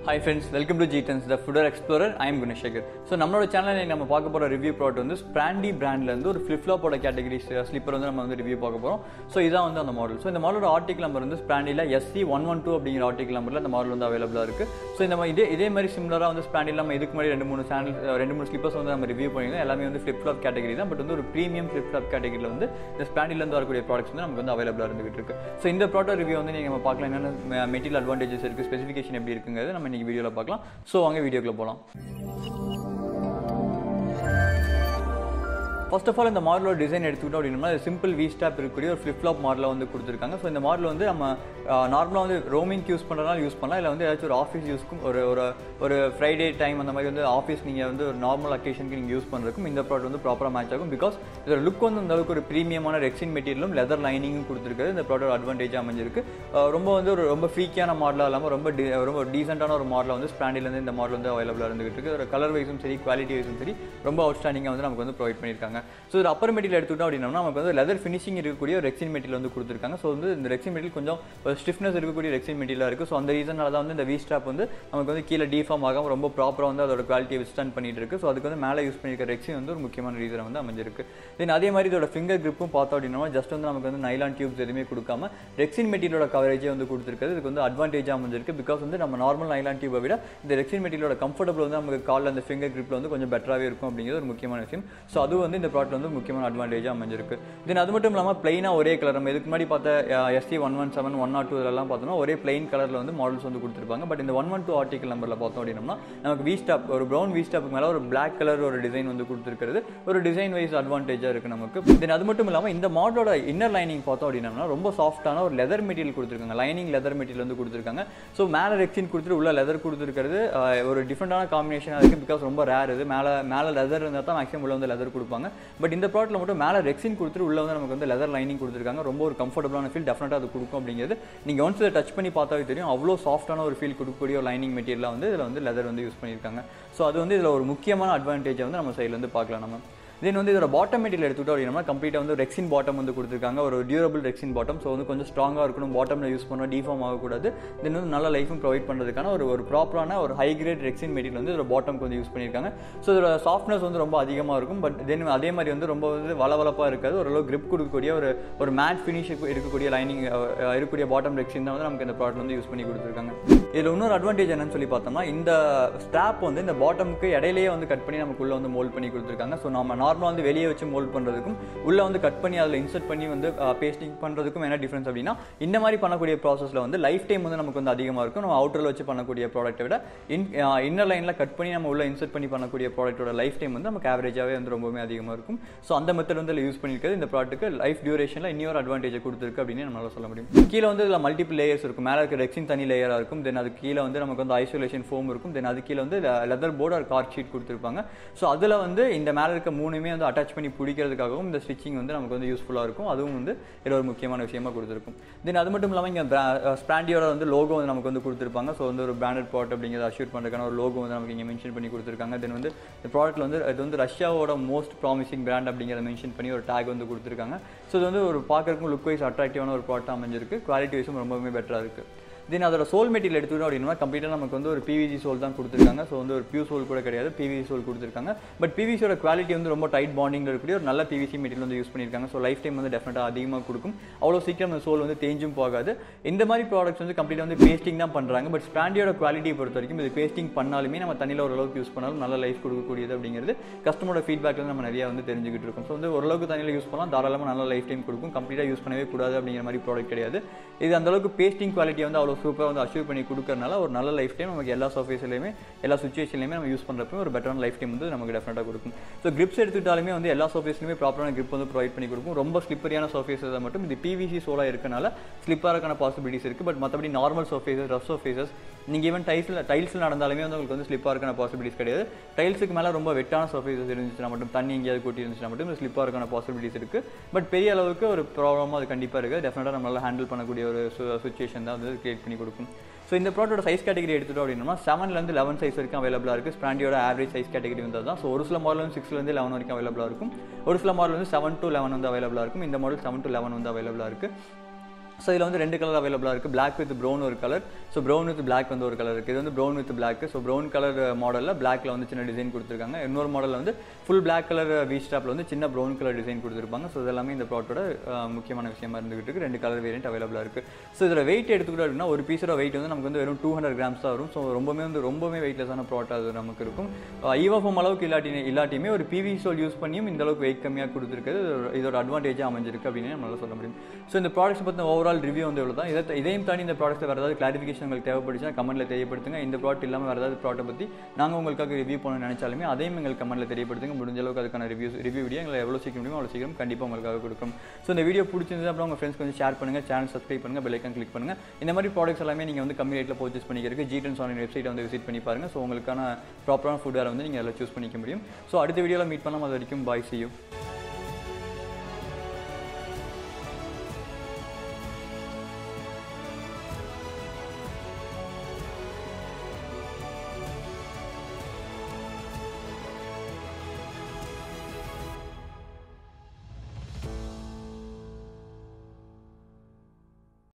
Hi friends, welcome to GTrendz, the Footwear Explorer. I am Gunasekar. So, நம்மளோட சேனல்ல நம்ம பார்க்க போற ரிவ்யூ ப்ராடக்ட் வந்து Sprandi பிராண்ட்ல இருந்து ஒரு flip flop ஓட கேட்டகரி ஸ்லிப்பர் வந்து நம்ம வந்து ரிவ்யூ பார்க்க போறோம். சோ இதான் வந்து அந்த மாடல். சோ இந்த மாடலோட ஆர்டிகல் நம்பர் வந்து Sprandiல SC112 அப்படிங்கிற ஆர்டிகல் நம்பர்ல இந்த மாடல் வந்து அவேலபிளா இருக்கு. சோ இந்த இதே மாதிரி சிமிலரா வந்து Sprandiல நம்ம இதுக்கு முன்னாடி ரெண்டு மூணு ஸ்லிப்பர்ஸ் வந்து நம்ம ரிவ்யூ பண்ணிருக்கோம். எல்லாமே வந்து flip flop கேட்டகரி தான். பட் வந்து ஒரு பிரீமியம் flip flop கேட்டகரியில வந்து இந்த Sprandiல இருந்து வரக்கூடிய ப்ராடக்ட்ஸ் வந்து நமக்கு வந்து அவேலபிளா இருந்துகிட்டு இருக்கு. சோ இந்த ப்ராடக்ட் ரிவ்யூ வந்து நீங்க பார்க்கலாம் என்னென்ன மெட்டீரியல் அட்வான்டேஜஸ் இருக்கு, ஸ்பெசிஃபிகேஷன் எப்படி இருக்குங்கிறது நம்ம இன்னைக்கு வீடியோல பார்க்கலாம். சோ வாங்க வீடியோக்குள்ள போலாம். First of all, இந்த மாடலோட டிசைன் எடுத்துக்கிட்டோம் அப்படின்னா சிம்பிள் வி ஸ்டாப் இருக்கக்கூடிய ஒரு ஃபிளிப் ஃப்ளாப் மாடலை வந்து கொடுத்துருக்காங்க. ஸோ இந்த மாடல் வந்து நம்ம நார்மலாக வந்து ரோமிங் யூஸ் பண்ணுறதுனால யூஸ் பண்ணலாம், இல்லை வந்து ஏதாச்சும் ஒரு ஆஃபீஸ் யூஸ்க்கும் ஒரு ஃப்ரைடே டைம் அந்த மாதிரி வந்து ஆஃபீஸ் நீங்கள் வந்து ஒரு நார்மல் அக்கேஷனுக்கு நீங்கள் யூஸ் பண்ணுறதுக்கும் இந்த ப்ராடக்ட் வந்து ப்ராப்பராக மேட்ச் ஆகும். பிகாஸ் இதோட லுக் வந்து அந்த அளவுக்கு ஒரு ப்ரீமியமான ரெக்ஸின் மெட்டீரியலும் லெதர் லைனிங்கும் கொடுத்துருக்காரு. இந்த ப்ராடக்ட் அட்வான்டேஜாக அமைஞ்சிருக்கு. ரொம்ப ஃப்ரீக்கியான மாடலாக இல்லாமல் ரொம்ப டீசென்டான ஒரு மாடலாக வந்து Sprandiலேருந்து இந்த மாடல் வந்து அவைலபிளாக இருந்துகிட்டு இருக்கு. ஒரு கலர் வைஸும் சரி, குவாலிட்டி வைஸும் சரி ரொம்ப அவுட்ஸ்டாண்டிங்காக வந்து நமக்கு வந்து ப்ரொவைட் பண்ணியிருக்காங்க. ஸோ இது அப்பர் மெட்டீரியல் எடுத்துக்கிட்டோம் அப்படின்னா நமக்கு வந்து லெதர் ஃபினிஷிங் இருக்கக்கூடிய ஒரு ரெக்ஸின் மெட்டீரியல் வந்து கொடுத்துருக்காங்க. ஸோ வந்து இந்த ரெக்ஸின் மெட்டீரியல் கொஞ்சம் ஸ்டிஃப்னஸ் இருக்கக்கூடிய ரெக்ஸின் மெட்டீரியலாக இருக்குது. ஸோ அந்த ரீசனால தான் வந்து இந்த வி ஸ்ட்ராப் வந்து நமக்கு வந்து கீழே டிஃபார்ம் ஆகாம ரொம்ப ப்ராப்பராக வந்து அதோட குவாலிட்டியை விஸ்டாண்ட் பண்ணிட்டு இருக்கு. ஸோ அதுக்கு வந்து மேலே யூஸ் பண்ணியிருக்க ரெக்ஸின் வந்து ஒரு முக்கியமான ரீசன் வந்து அமைஞ்சிருக்கு. தென் அதே மாதிரி இதோட ஃபிங்கர் கிரிப்பும் பார்த்தோம் அப்படின்னா ஜஸ்ட் வந்து நமக்கு வந்து நைலான் டியூப்ஸ் எதுவுமே கொடுக்காம ரெக்ஸின் மெட்டீரியலோட கவரேஜே வந்து கொடுத்துருக்காது. இதுக்கு வந்து அட்வான்டேஜாக அமைஞ்சிருக்கு. பிகாஸ் வந்து நம்ம நார்மல் நைலான் டியூபை விட இந்த ரெக்ஸின் மெட்டீரியலோட கம்ஃபர்டபுள் வந்து நமக்கு காலில் அந்த ஃபிங்கர் கிரிப்பில் வந்து கொஞ்சம் பெட்டராகவே இருக்கும் அப்படிங்கிறது ஒரு முக்கியமான விஷயம். ஸோ அது வந்து இந்த ப்ராடக்ட் வந்து முக்கியமான அட்வான்டேஜாக அமைஞ்சிருக்கு. தென் அது மட்டும் இல்லாமல் பிளைனாக ஒரே கலர் நம்ம இதுக்கு முன்னாடி பார்த்த SC117, 102 இதெல்லாம் பார்த்தோம்னா ஒரே பிளைன் கலரில் வந்து மாடல்ஸ் வந்து கொடுத்துருப்பாங்க. பட் இந்த 112 ஆர்டிகல் நம்பரில் பார்த்தோம் அப்படின்னா நமக்கு வி ஸ்டாப் ஒரு ப்ரௌன் வி ஸ்டாப்புக்கு மேலே ஒரு பிளாக் கலர் ஒரு டிசைன் வந்து கொடுத்துருக்கிறது ஒரு டிசைன் வைஸ் அட்வான்டேஜாக இருக்குது நமக்கு. தென் அது மட்டும் இல்லாமல் இந்த மாடலோட இன்னர் லைனிங் பார்த்தோம் அப்படின்னா ரொம்ப சாஃப்டான ஒரு லெதர் மெட்டீரியல் கொடுத்துருக்காங்க. லைனிங் லெதர் மெட்டீரியல் வந்து கொடுத்துருக்காங்க. ஸோ மேலே ரெக்ஸின் கொடுத்துட்டு உள்ள லெதர் கொடுத்துருக்கிறது ஒரு டிஃப்ரெண்டான காம்பினேஷனாக இருக்குது. பிகாஸ் ரொம்ப ரேர் இது. மேலே லெதர் இருந்தால் தான் மேக்ஸிமம் உள்ள வந்து லெதர் கொடுப்பாங்க. பட் இந்த ப்ராடக்ட்ல மட்டும் மேலே ரெக்ஸின் கொடுத்துட்டு உள்ள வந்து நமக்கு வந்து லெதர் லைனிங் கொடுத்துருக்காங்க. ரொம்ப ஒரு கம்ஃபர்டபுளான ஃபீல் டெஃபினட்டாக அது கொடுக்கும் அப்படிங்கிறது நீங்கள் ஒன்ஸ் இதை டச் பண்ணி பார்த்தாவே தெரியும். அவ்வளோ சாஃப்டான ஒரு ஃபீல் கொடுக்கக்கூடிய ஒரு லைனிங் மெட்டீரியலாக வந்து இதில் வந்து லெதர் வந்து யூஸ் பண்ணியிருக்காங்க. ஸோ அது வந்து இதில் ஒரு முக்கியமான அட்வான்டேஜை வந்து நம்ம சைடில் வந்து பார்க்கலாம் நம்ம. தென் வந்து இதோட பாட்டம் மெட்டீரியல் எடுத்துக்கிட்டோம் அப்படின்னா கம்ப்ளீட்டாக வந்து ரெக்ஸின் பாட்டம் வந்து கொடுத்துருக்காங்க. ஒரு டியூரபிள் ரெக்ஸின் பாட்டம். ஸோ வந்து கொஞ்சம் ஸ்ட்ராங்காக இருக்கணும், பாட்டமில் யூஸ் பண்ணால் டிஃபார்ம் ஆகக்கூடாது. தென் வந்து நல்ல லைஃபும் ப்ரொவைட் பண்ணுறதுக்கான ஒரு ப்ராப்பரான ஒரு ஹை கிரேட் ரெக்ஸின் மெட்டீரியல் வந்து இதோட பாட்டம்க்கு வந்து யூஸ் பண்ணியிருக்காங்க. ஸோ இதோட சாஃப்ட்னஸ் வந்து ரொம்ப அதிகமாக இருக்கும். பட் தென் அதே மாதிரி வந்து ரொம்ப வந்து வளவளப்பாக இருக்காது. ஓரளவு கிரிப் கொடுக்கக்கூடிய ஒரு மேட் ஃபினிஷ் இருக்கக்கூடிய லைனிங் இருக்கக்கூடிய பாட்டம் ரெக்ஸின் தான் வந்து நமக்கு இந்த ப்ராடக்ட் வந்து யூஸ் பண்ணி கொடுத்துருக்காங்க. இதில் இன்னொரு அட்வான்டேஜ் என்னன்னு சொல்லி பார்த்தோம்னா இந்த ஸ்ட்ராப் வந்து இந்த பாட்டமுக்கு இடையிலேயே வந்து கட் பண்ணி நமக்குள்ள வந்து மோல்ட் பண்ணி கொடுத்துருக்காங்க. ஸோ நம்ம நார்மலாக வந்து வெளியே வச்சு மோல்ட் பண்ணுறதுக்கும் உள்ள வந்து கட் பண்ணி அதில் இன்சர்ட் பண்ணி வந்து பேஸ்டிங் பண்ணுறதுக்கும் என்ன டிஃப்ரென்ஸ் அப்படின்னா இந்த மாதிரி பண்ணக்கூடிய ப்ராசஸில் வந்து லைஃப் டைம் வந்து நமக்கு வந்து அதிகமாக இருக்கும். நம்ம அவுட்டரில் வச்சு பண்ணக்கூடிய ப்ராடக்ட்டை விட இன்னர் லைனில் கட் பண்ணி நம்ம உள்ள இன்சர்ட் பண்ணி பண்ணக்கூடிய ப்ராடக்ட்டோட லைஃப் டைம் வந்து நமக்கு ஆவரேஜாகவே வந்து ரொம்பவே அதிகமாக இருக்கும். ஸோ அந்த மெத்தட் வந்து யூஸ் பண்ணியிருக்கிறது இந்த ப்ராடக்ட்டுக்கு லைஃப் டியூரேஷனில் இன்னொரு அட்வான்டேஜை கொடுத்துருக்கு அப்படின்னு நம்மளால சொல்ல முடியும். கீழே வந்து இதில் மல்டிபிள் லேயர்ஸ் இருக்கும். மேலே இருக்க ரெக்ஸின் தனி லேயராக இருக்கும். தென் அது கீழே வந்து நமக்கு வந்து ஐசோலேஷன் ஃபோம் இருக்கும். தென் அது கீழே வந்து லெதர் போர்டு ஒரு கார்ட் ஷீட் கொடுத்துருப்பாங்க. ஸோ அதில் வந்து இந்த மேலே இருக்க மூணுமே வந்து அட்டாச் பண்ணி பிடிக்கிறதுக்காகவும் இந்த ஸ்டிச்சிங் வந்து நமக்கு வந்து யூஸ்ஃபுல்லாக இருக்கும். அதுவும் வந்து இதில் ஒரு முக்கியமான விஷயமா கொடுத்துருக்கும். தென் அது மட்டும் இல்லாமல் இங்கே Sprandiயோட வந்து லோகோ வந்து நமக்கு வந்து கொடுத்துருப்பாங்க. ஸோ வந்து ஒரு பிராண்டட் ப்ராடக்ட் அப்படிங்கிறத அஷ்யூர் பண்ணுறதுக்கான ஒரு லோகோ வந்து நமக்கு இங்கே மென்ஷன் பண்ணி கொடுத்துருக்காங்க. தென் வந்து இந்த ப்ராடக்ட்டில் வந்து இது வந்து ரஷ்யாவோட மோஸ்ட் ப்ராமிசிங் பிராண்ட் அப்படிங்கிறத மென்ஷன் பண்ணி ஒரு டேக் வந்து கொடுத்துருக்காங்க. ஸோ இது வந்து ஒரு பார்க்கறதுக்கும் லுக் வைஸ் அட்ராக்டிவான ஒரு ப்ராடக்ட் அமைஞ்சிருக்கு. குவாலிட்டி வைஸும் ரொம்பவே பெட்டராக இருக்குது. தென் அதோட சோல் மெட்டீரியல் எடுத்துக்கிட்டோம் அப்படின்னா கம்ப்ளீட்டாக நமக்கு வந்து ஒரு PVC சோல் தான் கொடுத்துருக்காங்க. ஸோ வந்து ஒரு பியூ சோல் கூட கிடையாது, PVC சோல் கொடுத்துருக்காங்க. பட் PVCயோட குவாலிட்டி வந்து ரொம்ப டைட் பாண்டிங்கில் இருக்கக்கூடிய ஒரு நல்ல PVC மெட்டீரியல் வந்து யூஸ் பண்ணியிருக்காங்க. ஸோ லைஃப் டைம் வந்து டெஃபினட்டாக அதிகமாக கொடுக்கும். அவ்வளோ சீக்கிரம் அந்த சோல் வந்து தேஞ்சும் போகாது. இந்த மாதிரி ப்ராடக்ட்ஸ் வந்து கம்ப்ளீட்டாக வந்து பேஸ்டிங் தான் பண்ணுறாங்க. பட் Sprandiயோட குவாலிட்டியை பொறுத்த வரைக்கும் இது பேஸ்டிங் பண்ணாலுமே நம்ம தண்ணியில் ஓரளவுக்கு யூஸ் பண்ணாலும் நல்ல லைஃப் கொடுக்கக்கூடியது அப்படிங்கிறது கஸ்டமரோட ஃபீட்பேக்கில் நம்ம நிறையா வந்து தெரிஞ்சுக்கிட்டு இருக்கோம். ஸோ வந்து ஓரளவுக்கு தண்ணியில் யூஸ் பண்ணலாம், தாராளமாக நல்ல லைஃப் டைம் கொடுக்கும். கம்ப்ளீட்டாக யூஸ் பண்ணவே கூடாது அப்படிங்கிற மாதிரி ப்ராடக்ட் கிடையாது. இது அந்தளவுக்கு பேஸ்டிங் குவாலிட்டி வந்து அவ்வளோ சூப்பராக வந்து அஷ்யூர் பண்ணி கொடுக்கறனால ஒரு நல்ல லைஃப் டைம் நமக்கு எல்லா சர்ஃபேஸ்லையுமே எல்லா சுச்சுவேஷன்லையுமே நம்ம யூஸ் பண்ணுறப்ப ஒரு பெட்டரான லைஃப் டைம் வந்து நமக்கு டெஃபினட்டாக கொடுக்கும். ஸோ கிரிப்ஸ் எடுத்துக்கிட்டாலுமே வந்து எல்லா சர்ஃபேஸ்லையுமே ப்ராப்பரான கிரிப் வந்து ப்ரொவைட் பண்ணி கொடுக்கும். ரொம்ப ஸ்லிப்பரியான சர்ஃபேஸை மட்டும் இது PVC சோலாக இருக்கனால ஸ்லிப்பரான பாசிபிலிட்டிஸ் இருக்குது. பட் மற்றபடி நார்மல் சர்ஃபேஸஸ், ரஃப் சர்ஃபேஸஸ் நீங்கள் ஈவன் டைல்ஸில் நடந்தாலுமே வந்து உங்களுக்கு வந்து ஸ்லிப்பாக இருக்கான பாசிபிலிட்டிஸ் கிடையாது. டைல்ஸுக்கு மேலே ரொம்ப வெட்டான சர்ஃபேஸஸ் இருந்துச்சுன்னா மட்டும், தண்ணி எங்கேயாவது கூட்டி இருந்துச்சுன்னா மட்டும் ஸ்லிப்பாக இருக்கான பாசிபிலிட்டிஸ் இருக்குது. பட் பெரிய அளவுக்கு ஒரு ப்ராப்ளமாக அது கண்டிப்பாக இருக்குது. டெஃபினட்டாக நம்மளால் ஹேண்டில் பண்ணக்கூடிய ஒரு சுச்சுவேஷன் தான் வந்து கிரியேட் பண்ணி கொடுக்கும். ஸோ இந்த ப்ராடக்ட்டோட சைஸ் கேட்டகரி எடுத்துட்டோம் அப்படின்னா 7லேருந்து 11 சைஸ் வரைக்கும் அவைலபிளாக இருக்குது. Sprandiயோட ஆவரேஜ் சைஸ் கேட்டகரி வந்து தான். ஸோ ஒரு சில மாடல் வந்து 6லேருந்து 11 வரைக்கும் அவைலபிளாக இருக்கும். ஒரு சில மாடல் வந்து 7 to 11 வந்து அவைலபிளாக இருக்கும். இந்த மாடல் 7 to 11 வந்து அவைலபிளாக இருக்குது. ஸோ இதில் வந்து 2 கலர் அவைலபிளாக இருக்குது. பிளாக் வித் ப்ரௌன் ஒரு colour, so brown with black வந்து ஒரு கலர் இருக்குது. இது வந்து brown with black. So brown colour மாடலில் பிளாக்ல வந்து சின்ன டிசைன் கொடுத்துருக்காங்க. இன்னொரு மாடலில் வந்து ஃபுல் பிளாக் கலர் வி ஸ்டாப்பில் வந்து சின்ன ப்ரௌன் கலர் டிசைன் கொடுத்துருப்பாங்க. ஸோ இதெல்லாமே இந்த ப்ராடக்ட்டோட முக்கியமான விஷயமா இருந்துகிட்டு இருக்குது. 2 கலர் வேரியன்ட் அவைலபிளாக இருக்குது. ஸோ இதில் வெயிட் எடுத்துக்கிட்டோம் அப்படின்னா ஒரு பீஸோட வெயிட் வந்து நமக்கு வந்து வெறும் 200 கிராம்ஸ் தான் வரும். ஸோ ரொம்பவே வெயிட்லெஸ்ஸான ப்ராடக்ட் அது நமக்கு இருக்கும். ஈவாஃபோம் அளவுக்கு இல்லாட்டியுமே ஒரு பிவி சோல் யூஸ் பண்ணியும் இந்த அளவுக்கு வெயிட் கம்மியாக கொடுத்துருக்குது. இதோட அட்வான்டேஜாக அமைஞ்சிருக்கு அப்படின்னு நம்மளால சொல்ல முடியும். ஸோ இந்த ப்ராடக்ட்ஸ் பற்றின ஓவரால் ரிவ்யூ வந்து எவ்வளோ தான். இதையும் தாண்டி இந்த ப்ராடக்ட் வேறு ஏதாவது கிளாரிஃபிகேஷன் உங்களுக்கு தேவைப்படுச்சுன்னா கமெண்ட்டில் தெரியப்படுத்துங்க. இந்த ப்ராடக்ட் இல்லாமல் வேறு ஏதாவது ப்ராடக்ட் பற்றி நாங்கள் உங்களுக்காக ரிவ்யூ பண்ணணும்னு நினைச்சாலுமே அதையும் எங்களுக்கு கமெண்ட்டில் தெரியப்படுத்துங்க. முடிஞ்ச அளவுக்கு அதுக்கான ரிவ்யூ வீடியோ எங்களை எவ்வளோ சீக்கிரம் முடியுமோ அவ்வளோ சீக்கிரம் கண்டிப்பாக உங்களுக்காக கொடுக்கும். ஸோ இந்த வீடியோ பிடிச்சிருந்தது அப்புறம் உங்கள் ஃப்ரெண்ட்ஸ் கொஞ்சம் ஷேர் பண்ணுங்கள், சேனல் சப்ஸ்கிரைப் பண்ணுங்கள், பெல் ஐக்கான் கிளிக் பண்ணுங்கள். இந்த மாதிரி ப்ராடக்ட்ஸ் எல்லாமே நீங்கள் வந்து கம்மி ரேட்டில் பர்ச்சேஸ் பண்ணிக்கிறதுக்கு GTrendz ஆன்லைன் வெப்சைட்டை வந்து விசிட் பண்ணி பாருங்கள். ஸோ உங்களுக்கான ப்ராப்பரான ஃபுட் வேறு வந்து நீங்கள் அதில் சூஸ் பண்ணிக்க முடியும். ஸோ அடுத்த வீடியோவில் மீட் பண்ணலாம். அது வரைக்கும் பாய், see you.